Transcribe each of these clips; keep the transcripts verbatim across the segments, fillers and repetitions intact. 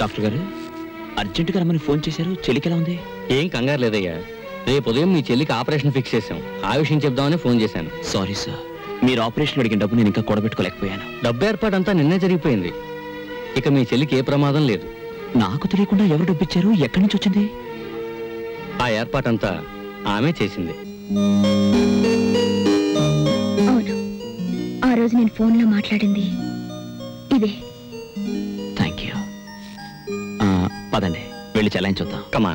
Doctor గారు అర్జెంటుగా రమ్మని ఫోన్ చేశారు. చెల్లికి ఎలా ఉంది? ఏం కంగారు లేదయ్యా. రేపు ఉదయం మీ చెల్లికి ఆపరేషన్ ఫిక్స్ చేశాం. ఆ విషయం చెప్దామని ఫోన్ చేశాను. సారీ సార్, మీరు ఆపరేషన్ అడిగిన డబ్బు నేను ఇంకా కూడబెట్టుకోలేకపోయాను. డబ్బు ఏర్పాటు అంతా నిన్నే జరిగిపోయింది. ఇక మీ చెల్లికి ఏ ప్రమాదం లేదు. నాకు తెలియకుండా ఎవరు డబ్బు ఇచ్చారు? ఎక్కడి నుంచి వచ్చింది? ఆ ఏర్పాటంతా ఆమె చేసింది. అవును, ఆ రోజు నేను ఫోన్లో మాట్లాడింది ఇదే. Thank you. పదండి వెళ్ళి చెలాయించొద్దాం. కమాన్.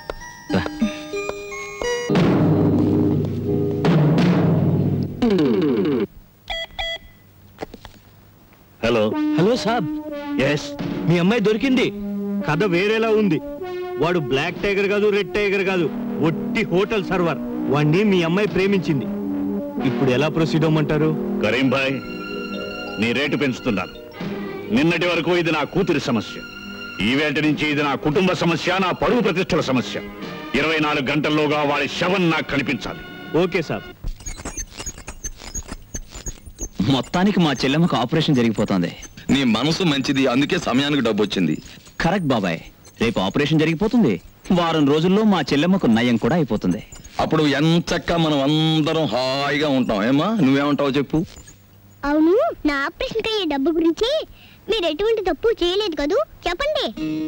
హలో హలో సాబ్. ఎస్, మీ అమ్మాయి దొరికింది. కథ వేరేలా ఉంది. వాడు బ్లాక్ టైగర్ కాదు, రెడ్ టైగర్ కాదు, ఒట్టి హోటల్ సర్వర్. వాడిని మీ అమ్మాయి ప్రేమించింది. ఇప్పుడు ఎలా ప్రొసీడ్ అవ్వమంటారు? కరీం భాయ్, నీ రేటు పెంచుతున్నాను. నిన్నటి వరకు ఇది నా కూతురి సమస్య. ఈవేళ నుంచి ఇది నా కుటుంబ సమస్య, నా పరువు ప్రతిష్టల సమస్య. ఇరవై నాలుగు గంటల్లోగా వాడి శవం నాకు కనిపించాలి. Okay sir. మొత్తానికి మా చెల్లెమ్మకు ఆపరేషన్ జరిగిపోతుంది. నీ మనసు మంచిది, అందుకే సమయానికి డబ్బు వచ్చింది. కరెక్ట్ బాబాయ్. రేపు ఆపరేషన్ జరిగిపోతుంది. వారం రోజుల్లో మా చెల్లెమ్మకు నయం కూడా అయిపోతుంది. అప్పుడు ఎంచక్క మనం అందరం హాయిగా ఉంటాం. ఏమా, నువ్వేమంటావు చెప్పు. అవును, నా ఆపరేషన్ అయ్యే డబ్బు గురించి మీరు ఎటువంటి తప్పు చేయలేదు కదూ, చెప్పండి.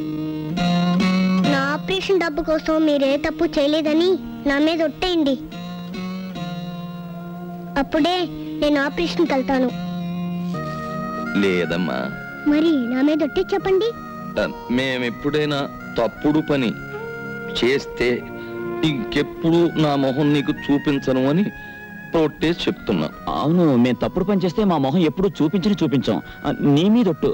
నా ఆపరేషన్ డబ్బు కోసం మీరే తప్పు చేయలేదని నా మీద ఒట్టేయండి. అప్పుడే నేను ఆపరేషన్కి వెళ్తాను. లేదమ్మా. మరి నా మీద ఒట్టే చెప్పండి. మేమెప్పుడైనా తప్పుడు పని చేస్తే ఇంకెప్పుడు నా మొహం నీకు చూపించను అని ఒట్టేసి చెప్తున్నా. అవును, మేము తప్పుడు పని చేస్తే మా మొహం ఎప్పుడు చూపించని చూపించాం. నీ మీద ఒట్టు.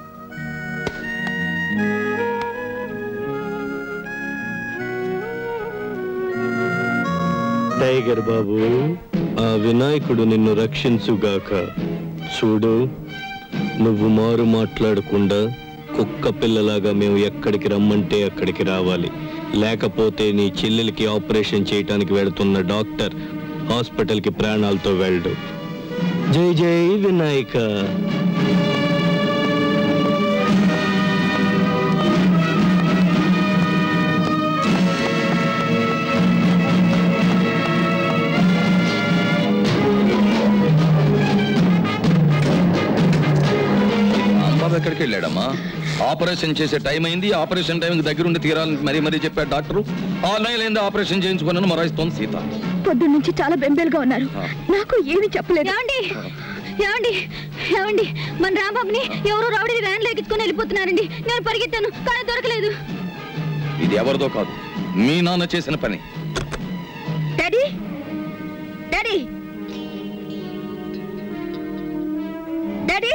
టైగర్ బాబు, ఆ వినాయకుడు నిన్ను రక్షించుగాక. చూడు, నువ్వు మారు మాట్లాడకుండా కుక్క పిల్లలాగా మేము ఎక్కడికి రమ్మంటే అక్కడికి రావాలి. లేకపోతే నీ చెల్లెలికి ఆపరేషన్ చేయటానికి వెళుతున్న డాక్టర్ హాస్పిటల్కి ప్రాణాలతో వెళ్ళడు. జై జై వినాయక. ఎక్కడికి వెళ్ళాడమ్మా? ఆపరేషన్ చేసే టైం అయింది. ఆపరేషన్ టైం దగ్గరుండి తీరాలని మరీ మరీ చెప్పాడు డాక్టరు. ఆ నెలైంది ఆపరేషన్ చేయించుకున్నాను మొరాయిస్తోంది సీత. పొద్దు నుంచి చాలా బెంబేలుగా ఉన్నారు. నాకు ఏమి చెప్పలేదు. ఏమండి ఏమండి ఏమండి మన రాంబాబుని ఎవరో రౌడీ వ్యాన్ ఎక్కించుకొని వెళ్ళిపోతున్నారండి. నేను పరిగెత్తాను కానీ దొరకలేదు. ఇది ఎవరిదో కాదు, మీ నాన్న చేసిన పని. డాడీ డాడీ డాడీ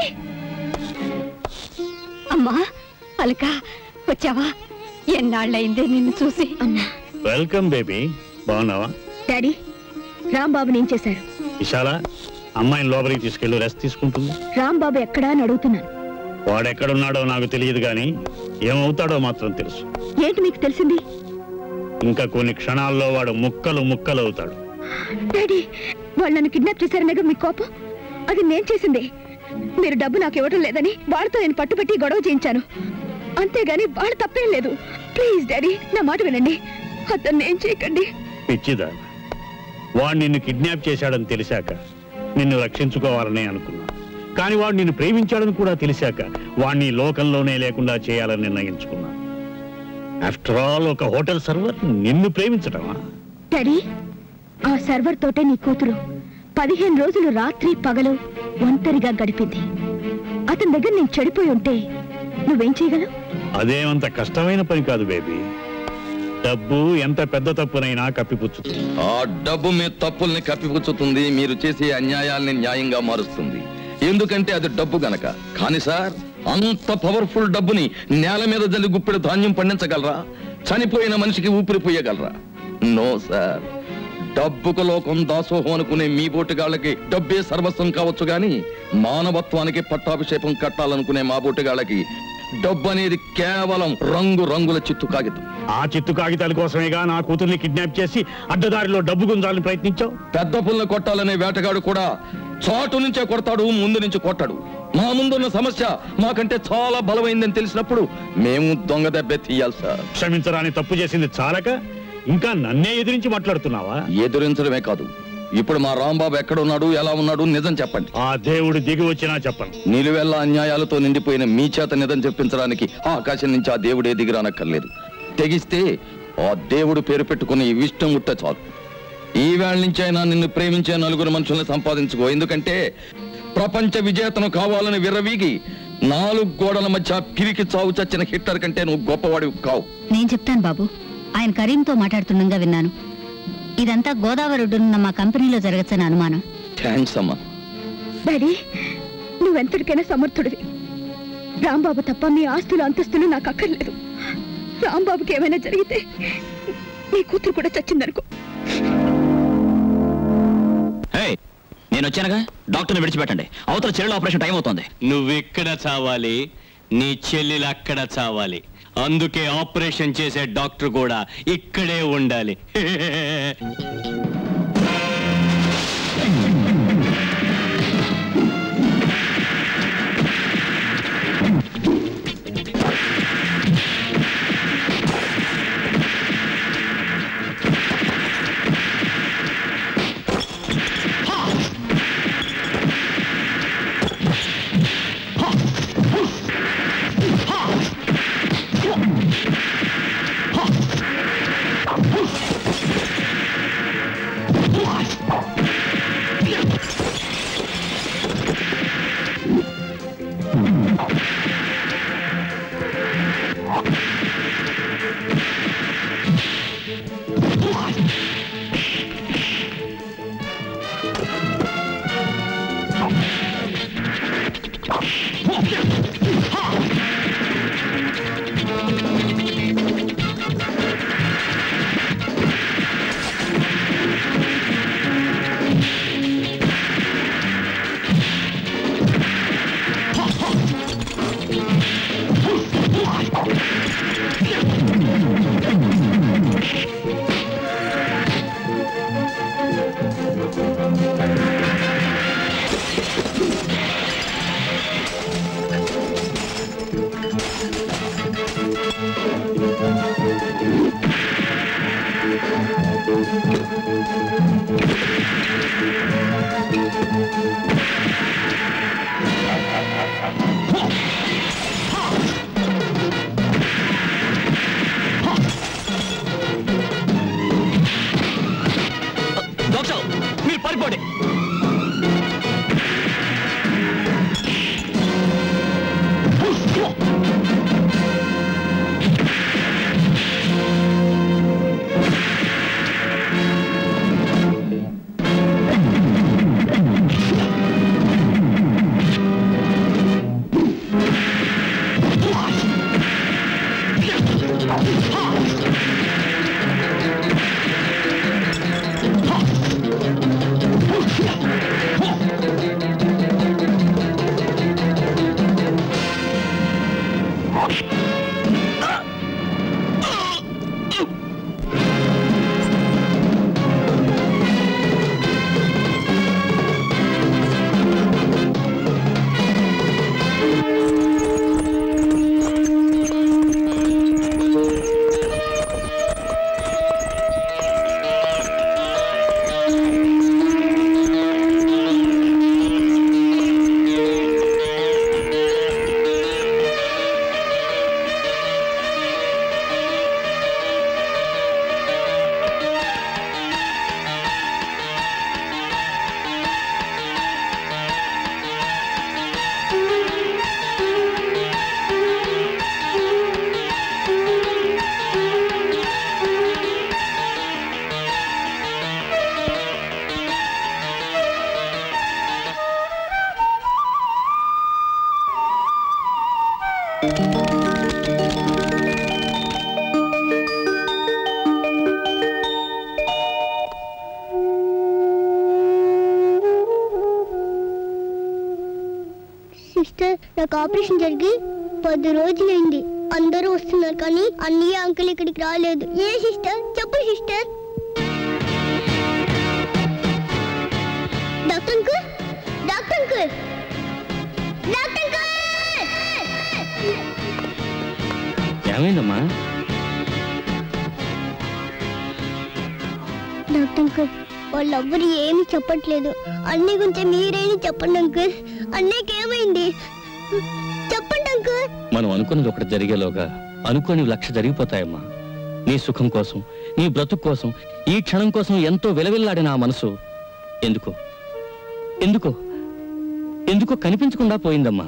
అమ్మా అలక, వచ్చావా? ఎన్నాళ్ళయిందే నిన్ను చూసి. అమ్మా వెల్కమ్ బేబీ. బాగున్నావా? డాడీ, రాంబాబు నేను చేశారు. విశాల, అమ్మాయిని లోపలికి తీసుకెళ్ళి రెస్ట్ తీసుకుంటుంది. రాంబాబు ఎక్కడా అని అడుగుతున్నాను. వాడెక్కడున్నాడో నాకు తెలియదు కానీ ఏమవుతాడో మాత్రం తెలుసు. ఏంటి మీకు తెలిసింది? ఇంకా కొన్ని క్షణాల్లో వాడు ముక్కలు ముక్కలు అవుతాడు. డాడీ, వాళ్ళు నన్ను కిడ్నాప్ చేశారనేగా మీ కోపం? అది నేను చేసింది. మీరు డబ్బు నాకు ఇవ్వడం లేదని వాళ్ళతో నేను పట్టుబట్టి గొడవ చేయించాను. అంతేగాని వాళ్ళు తప్పేం లేదు. ప్లీజ్ డాడీ, నా మాట వినండి. అతన్ని ఏం చేయకండి. పిచ్చిదా, వాడు నిన్ను కిడ్నాప్ చేశాడని తెలిసాక నిన్ను రక్షించుకోవాలని అనుకున్నా. కానీ వాడు నిన్ను ప్రేమించాడని కూడా తెలిసాక వాడిని లోకంలోనే లేకుండా చేయాలని నిర్ణయించుకున్నా. ఆఫ్టర్ ఆల్ ఒక హోటల్ సర్వర్ నిన్ను ప్రేమించటమా? డాడీ, ఆ సర్వర్ తోటే నీ కూతురు పదిహేను రోజులు రాత్రి పగలు ఒంటరిగా గడిపింది. అతని దగ్గర నేను చెడిపోయి ఉంటే నువ్వేం చేయగలవు? అదేమంత కష్టమైన పని కాదు బేబీ. డబ్బు ఎంత పెద్ద తప్పునైనా కప్పిపుచ్చుతుంది. ఆ డబ్బు మీ తప్పుల్ని కప్పిపుచ్చుతుంది, మీరు చేసే అన్యాయాల్ని న్యాయంగా మారుస్తుంది. ఎందుకంటే అది డబ్బు గనక. కానీ సార్, అంత పవర్ఫుల్ డబ్బుని నేల మీద జల్లి గుప్పెడు ధాన్యం పండించగలరా? చనిపోయిన మనిషికి ఊపిరిపోయగలరా? No sir. డబ్బుకు లోకం దాసోహం అనుకునే మీ బోటుగాళ్ళకి డబ్బే సర్వస్వం కావచ్చు గాని మానవత్వానికి పట్టాభిషేకం కట్టాలనుకునే మా బోటుగాళ్ళకి డబ్బు అనేది కేవలం రంగు రంగుల చిత్తు కాగితం. ఆ చిత్తు కాగితాల కోసమేగా నా కూతుర్ని కిడ్నాప్ చేసి అడ్డదారిలో డబ్బు గుంజాలని ప్రయత్నించావు. పెద్ద పుల్ల కొట్టాలనే వేటగాడు కూడా చాటు నుంచే కొడతాడు, ముందు నుంచి కొట్టాడు. మా ముందున్న సమస్య మాకంటే చాలా బలమైందని తెలిసినప్పుడు మేము దొంగ దెబ్బే తీయాలి సార్. క్షమించరాని తప్పు చేసింది చాలక ఇంకా నన్నే ఎదిరించి మాట్లాడుతున్నావా? ఎదురించడమే కాదు, ఇప్పుడు మా రాంబాబు ఎక్కడున్నాడు, ఎలా ఉన్నాడు నిజం చెప్పండి. ఆ దేవుడు దిగి వచ్చినా చెప్పను. నిలువెల్ల అన్యాయాలతో నిండిపోయిన మీ చేత నిజం చెప్పించడానికి ఆకాశం నుంచి ఆ దేవుడే దిగిరానక్కర్లేదు. తెగిస్తే ఆ దేవుడు పేరు పెట్టుకుని ఇష్టం ఉంటే చాలు. ఈ వేళ నుంచి అయినా నిన్ను ప్రేమించే నలుగురు మనుషుల్ని సంపాదించుకో. ఎందుకంటే ప్రపంచ విజేతను కావాలని విర్రవీగి నాలుగు గోడల మధ్య పిరికి చావు చచ్చిన హిట్లర్ కంటే నువ్వు గొప్పవాడివి కావు. నేను చెప్తాను బాబు, ఆయన కరీంతో మాట్లాడుతుండగా విన్నాను. ఇదంతా గోదావరి ఒడ్డునున్న మా కంపెనీలో జరగచ్చని అనుమానం. థ్యాంక్స్ అమ్మా. డాడీ, నువ్వెంతటికైనా సమర్థుడివి. రాంబాబు తప్ప మీ ఆస్తులు అంతస్తులు నాకు అక్కర్లేదు. రాంబాబుకి ఏమైనా జరిగితే నీ కూతురు కూడా చచ్చిందనుకో. నేను వచ్చానుగా, డాక్టర్ని విడిచిపెట్టండి. అవతల చెల్లెలు ఆపరేషన్ టైం అవుతుంది. నువ్వెక్కడ చావాలి, నీ చెల్లెలు అక్కడ చావాలి. అందుకే ఆపరేషన్ చేసే డాక్టర్ కూడా ఇక్కడే ఉండాలి. డాక్టర్, మీరు పరిపోండి. సిస్టర్, నాకు ఆపరేషన్ జరిగి పది రోజులైంది. అందరూ వస్తున్నారు కానీ అన్నయ్య అంకుల్ ఇక్కడికి రాలేదు. ఏ సిస్టర్? చెప్పు sister. Doctor uncle, uncle doctor uncle ఏమైందమ్మా? డాక్టర్ అంకుల్ వాళ్ళెవ్వరు ఏమి చెప్పట్లేదు. అన్నీ గురించి మీరేమి చెప్పండి అంకుల్. అన్నయ్యకి ఏమైంది చెప్పండి అంకుల్. మనం అనుకున్నది ఒకటి జరిగేలోగా అనుకోని లక్ష జరిగిపోతాయమ్మా. నీ సుఖం కోసం, నీ బ్రతుకు కోసం, ఈ క్షణం కోసం ఎంతో విలవిల్లాడిన ఆ మనసు ఎందుకో ఎందుకో ఎందుకో కనిపించకుండా పోయిందమ్మా.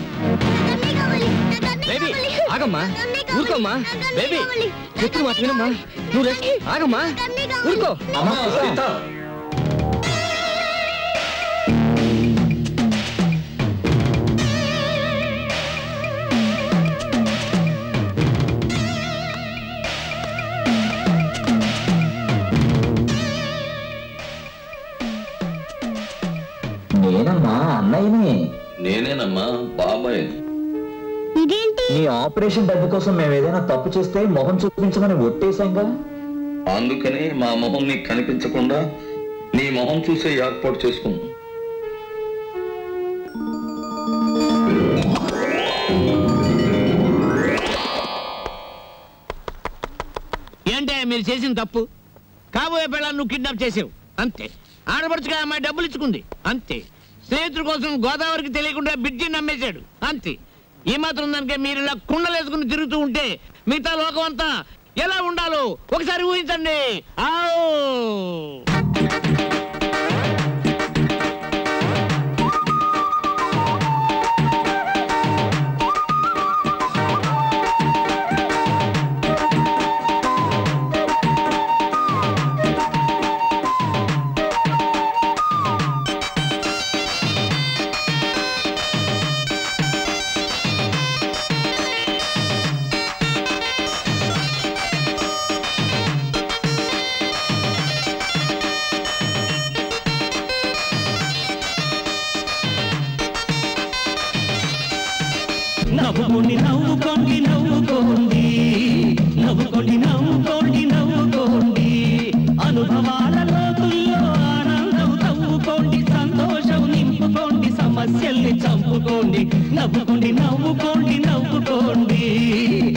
బేబీ ఆగమ్మా, ఊరుకోమ్మా. బేబీ చెట్టు మాట వినమ్మా. నువ్వు రెస్ట్. ఆగమ్మా, ఊరుకో. నేనమ్మా అన్నయ్యని. నేనేనమ్మా బాబాయ్. ఇదేంటి? నీ ఆపరేషన్ డబ్బు కోసం మేము ఏదైనా తప్పు చేస్తే మొహం చూపించమని ఒట్టేశాంగా. అందుకని మా మొహం నీకు కనిపించకుండా నీ మొహం చూసే ఏర్పాటు చేసుకున్నాం. ఏంటే మీరు చేసిన తప్పు? కాబోయే పిల్లలు నువ్వు కిడ్నాప్ చేసావు అంతే. ఆడపడుచుగా అమ్మాయి డబ్బులు ఇచ్చుకుంది అంతే. స్నేహితుల కోసం గోదావరికి తెలియకుండా బిడ్జిని నమ్మేశాడు అంతే. ఈ మాత్రం దానికే మీరు ఇలా కుండలేసుకుని తిరుగుతూ ఉంటే మిగతా లోకం అంతా ఎలా ఉండాలో ఒకసారి ఊహించండి. ఆవ్ నవ్వుకోండి నవ్వుకోండి నవ్వుకోండి నవ్వుకోండి నవ్వుకోండి నవ్వుకోండి అనుభవాల లోతుల్లో ఆనందం తవ్వుకోండి సంతోషం నింపుకోండి సమస్యల్ని చంపుకోండి నవ్వుకోండి